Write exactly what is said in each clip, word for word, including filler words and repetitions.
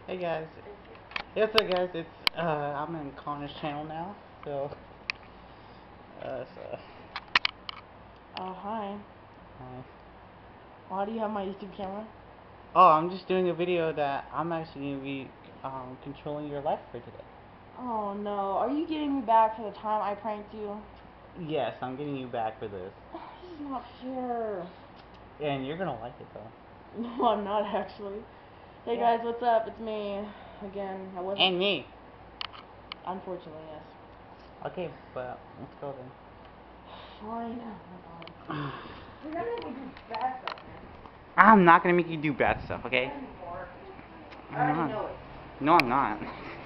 Hey guys, what's up guys? It's uh, I'm in Connor's channel now, so uh, so. Oh, hi. Uh, Why do you have my YouTube camera? oh, I'm just doing a video that I'm actually gonna be um, controlling your life for today. Oh no, are you getting me back for the time I pranked you? Yes, I'm getting you back for this, This is not fair. and you're gonna like it though. No, I'm not actually. Hey Yeah. guys, what's up? It's me again. I wasn't. And me. Unfortunately, yes. Okay, but let's go then. Fine. Oh my god. You're gonna make me do bad stuff, man. I'm not gonna make you do bad stuff, okay? I already know it. No, I'm not.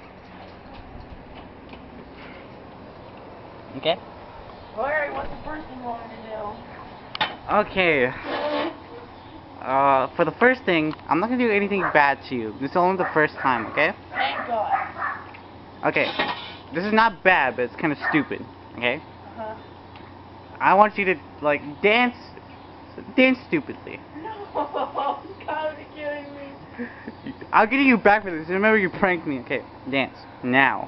Okay? Larry, what's the first thing you want me to do? Okay. Uh, for the first thing, I'm not gonna do anything bad to you. This is only the first time, okay? Thank God. Okay. This is not bad, but it's kind of stupid, okay? Uh-huh. I want you to, like, dance, dance stupidly. No, you gotta be kidding me. I'll get you back for this. Remember you pranked me. Okay, dance. Now.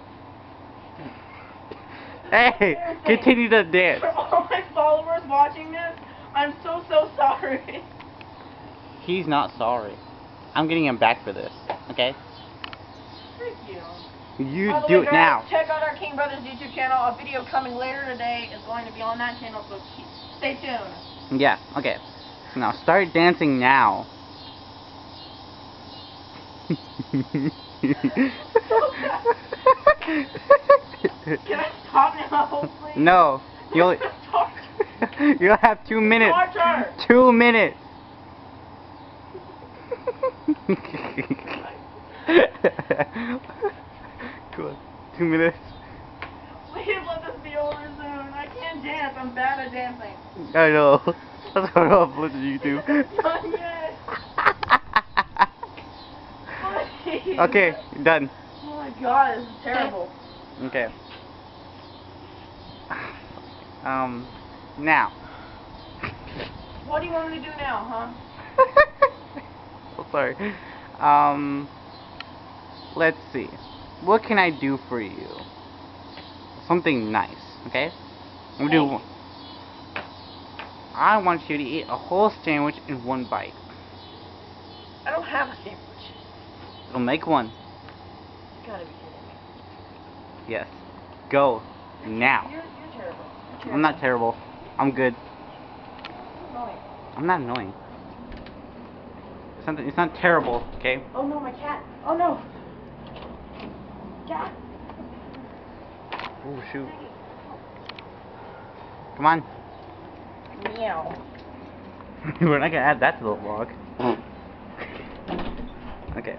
Hey, continue to dance. For all my followers watching this, I'm so, so sorry. He's not sorry. I'm getting him back for this, okay? Thank you. You By the do way, it guys, now. check out our King Brothers YouTube channel. A video coming later today is going to be on that channel, so keep, stay tuned. Yeah, okay. Now start dancing now. Can I stop now, please? No. You'll You'll have two minutes. Two minutes. Come on. Two minutes. Please let this be over soon. I can't dance. I'm bad at dancing. I know. That's why I'll upload to YouTube. It's done yet. Please. Okay, done. Oh my god, this is terrible. Okay. Um, now. What do you want me to do now, huh? Oh, sorry. Um, let's see. What can I do for you? Something nice, okay? I'm gonna do. I want you to eat a whole sandwich in one bite. I don't have a sandwich. It'll make one. You gotta be kidding me. Yes. Go. Now. You're, you're terrible. You're terrible. I'm not terrible. I'm good. You're annoying. I'm not annoying. It's not, it's not terrible, okay? Oh no, my cat. Oh no. Cat. Oh, shoot. Come on. Meow. We're not gonna add that to the vlog. Okay.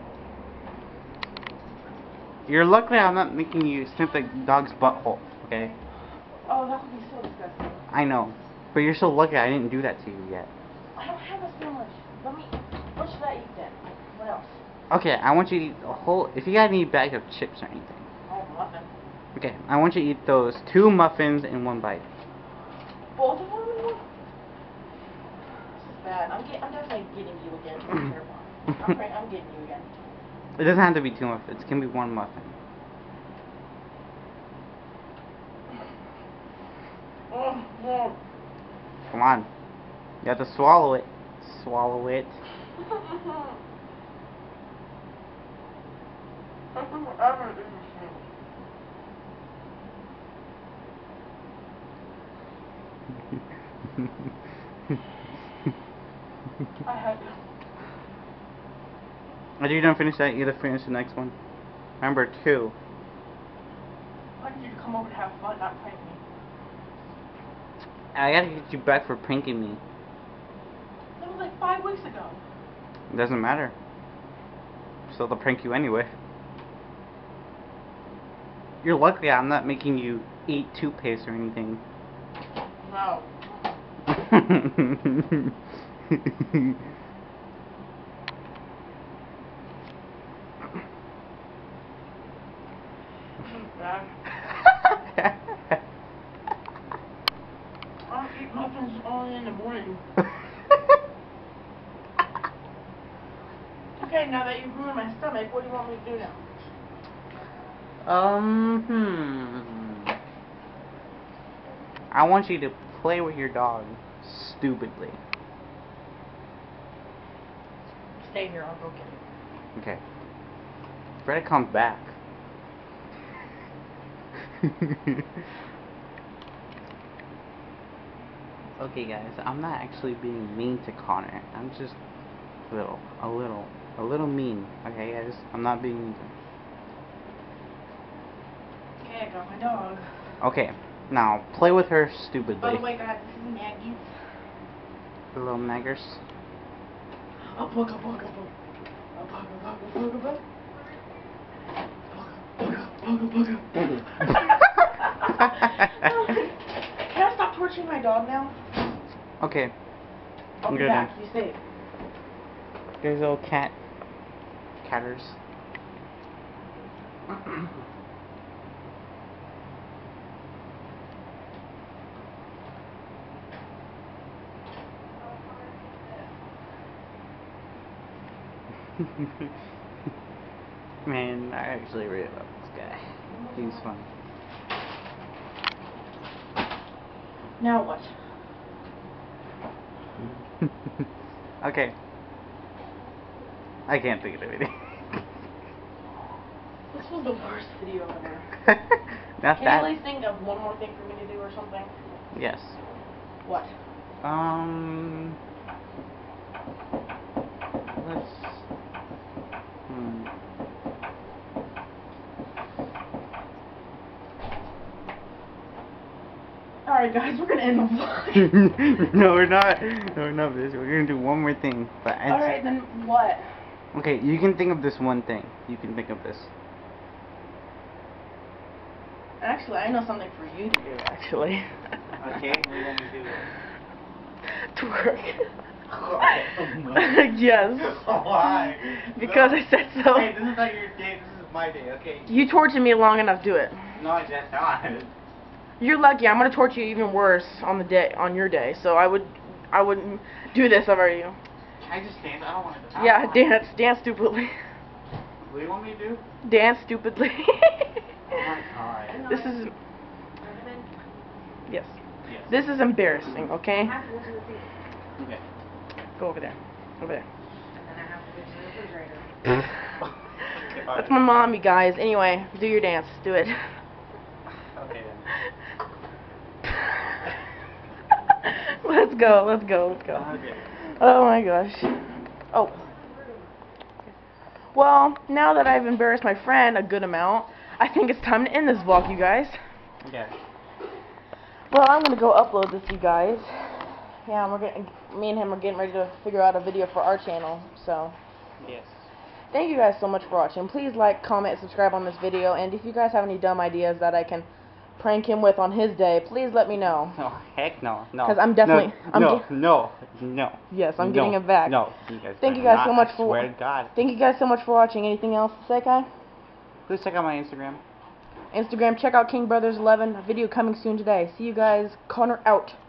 You're lucky I'm not making you sniff the dog's butthole, okay? Oh, that would be so disgusting. I know. But you're so lucky I didn't do that to you yet. I don't have a sandwich. Let me. What should I eat then? What else? Okay, I want you to eat a whole... If you got any bag of chips or anything. I have a muffin. Okay, I want you to eat those two muffins in one bite. Both of them in one? This is bad. I'm, get, I'm definitely getting you again. This is terrible. I'm, right, I'm getting you again. It doesn't have to be two muffins. It can be one muffin. Oh, no. Come on. You have to swallow it. Swallow it. I had to. After you're done finish that, you gotta finish the next one. Remember, two. I wanted you to come over to have fun, not prank me. I gotta get you back for pranking me. That was like five weeks ago. It doesn't matter. So they'll prank you anyway. You're lucky I'm not making you eat toothpaste or anything. No. Bad. I don't eat muffins only in the morning. Okay, Okay, now that you've ruined my stomach, what do you want me to do now? Um, hmm. I want you to play with your dog stupidly. Stay here, I'll go get it. Okay. Fred comes back. Okay, guys, I'm not actually being mean to Connor. I'm just a little, a little, a little mean. Okay, guys, I'm not being mean to him. Okay, I got my dog. Okay, now play with her stupidly. By the way, guys, this is Maggie's. The little naggers. A bug, a bug, a bug. A bug, a bug, a bug, a bug. Bugga, bugga, bugga, bugga. Can I stop torturing my dog now? Okay. I'll be Good back. then. You safe. There's little cat. Catters. Man, I actually really love this guy. He's fun. Now what? Okay. I can't think of anything. This was the worst video ever. Not Can that. you at least think of one more thing for me to do or something? Yes. What? Um. Let's. Hmm. Alright guys, we're gonna end the vlog. No, we're not. No, we're not this. We're gonna do one more thing. But Alright, then what? okay, you can think of this one thing. You can think of this. Actually, I know something for you to do, actually. Okay, what are you gonna do? Twerk. Why? Yes. Why? Because No. I said so. Hey, this is not your day, this is my day, okay? You tortured me long enough, do it. No, that's not. You're lucky. I'm gonna torture you even worse on the day, on your day. So I would, I wouldn't do this if I were you. Can I just dance? I don't want to. Yeah, dance, dance stupidly. What do you want me to do? Dance stupidly. Oh my god. This is. Yes. Yes. This is embarrassing. Okay. Okay. Go over there. Over there. And then I have to go to the refrigerator. That's my mom, you guys. Anyway, do your dance. Do it. Okay then. Let's go. Let's go. Let's go. Okay. Oh my gosh. Oh. Well, now that I've embarrassed my friend a good amount, I think it's time to end this vlog, you guys. Okay. Well, I'm gonna go upload this, you guys. Yeah, we're getting, me and him are getting ready to figure out a video for our channel. So, Yes. thank you guys so much for watching. Please like, comment, subscribe on this video, and if you guys have any dumb ideas that I can prank him with on his day, please let me know. No, heck no, no. 'Cause I'm definitely- No, I'm no, ge- no, no. Yes, I'm no, getting it back. No, you guys. Thank you better guys so not, much I for. swear to God. Thank you guys so much for watching. Anything else to say, Kai? Please check out my Instagram. Instagram, check out King Brothers eleven. A video coming soon today. See you guys. Connor out.